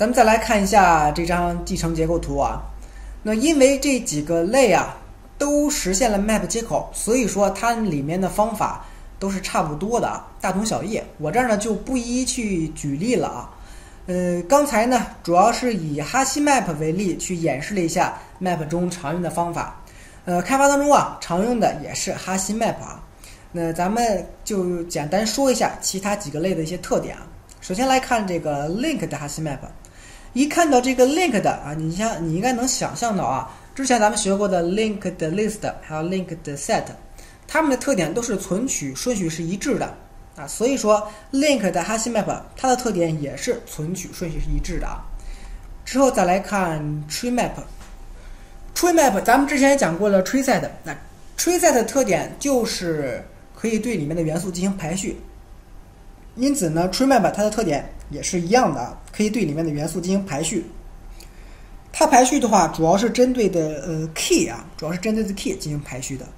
咱们再来看一下这张继承结构图啊。那因为这几个类啊都实现了 map 接口，所以说它里面的方法都是差不多的啊，大同小异。我这儿呢就不一一去举例了啊。刚才呢主要是以哈希 map 为例去演示了一下 map 中常用的方法。开发当中啊常用的也是哈希 map 啊。那咱们就简单说一下其他几个类的一些特点啊。首先来看这个 link 的哈希 map， 一看到这个 link 的啊，你应该能想象到啊，之前咱们学过的 link 的 list 还有 link 的 set， 它们的特点都是存取顺序是一致的啊，所以说 link 的哈希 map 它的特点也是存取顺序是一致的啊。之后再来看 tree map，tree map 咱们之前也讲过了 tree set， 那 tree set 的特点就是可以对里面的元素进行排序。因此呢 tree map 它的特点也是一样的啊，可以对里面的元素进行排序。它排序的话主要是针对的key 啊，主要是针对的 key 进行排序的。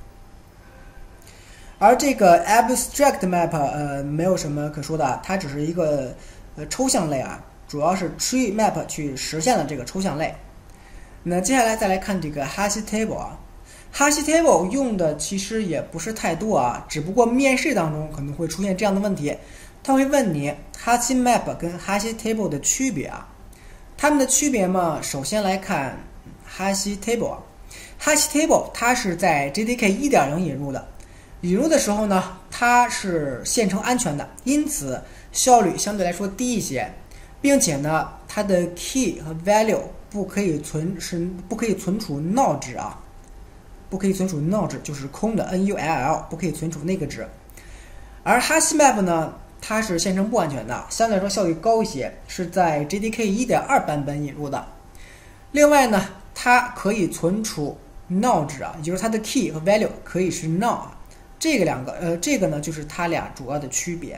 而这个 abstract map 没有什么可说的啊，它只是一个抽象类啊，主要是 tree map 去实现了这个抽象类。那接下来再来看这个 hash table 啊。hash table 用的其实也不是太多啊，只不过面试当中可能会出现这样的问题，他会问你 hash map 跟 hash table 的区别啊。它们的区别嘛，首先来看 hash table。hash table 它是在 JDK 1.0 引入的，引入的时候呢，它是线程安全的，因此效率相对来说低一些，并且呢，它的 key 和 value 不可以存储 null 值啊。不可以存储 null 值，就是空的 null， 不可以存储那个值。而 hash map 呢，它是线程不安全的，相对来说效率高一些，是在 JDK 1.2 版本引入的。另外呢，它可以存储 null 值啊，也就是它的 key 和 value 可以是 null 啊。这个呢就是它俩主要的区别。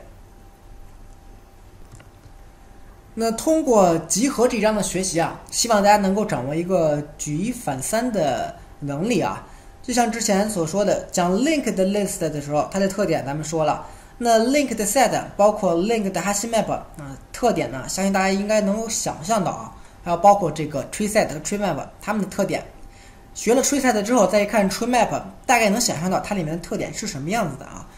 那通过集合这章的学习啊，希望大家能够掌握一个举一反三的能力啊。就像之前所说的，讲 link 的 list 的时候，它的特点咱们说了。那 link 的 set 包括 link 的 hash map 特点呢，相信大家应该能够想象到啊。还有包括这个 tree set 和 tree map 它们的特点。学了 tree set 之后，再一看 tree map， 大概能想象到它里面的特点是什么样子的啊。